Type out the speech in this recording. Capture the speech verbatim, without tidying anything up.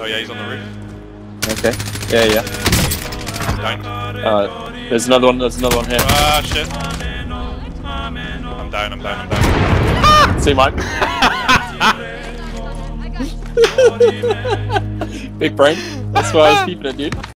Oh yeah, he's on the roof. Okay. Yeah, yeah. Down. Uh, there's another one. There's another one here. Ah shit. I'm down. I'm down. I'm down. See mine. Big brain. That's why I was keeping it, dude.